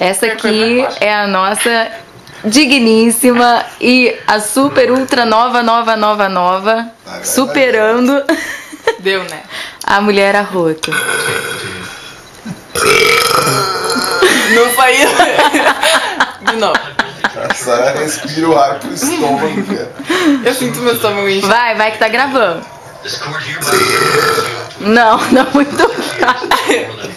Essa aqui é a nossa digníssima e a super ultra nova, superando Deu, né? a mulher arrota. Não saiu. De novo. A Sara respira o ar pro estômago, cara. Eu sinto meu estômago inchado. Vai que tá gravando. Não muito.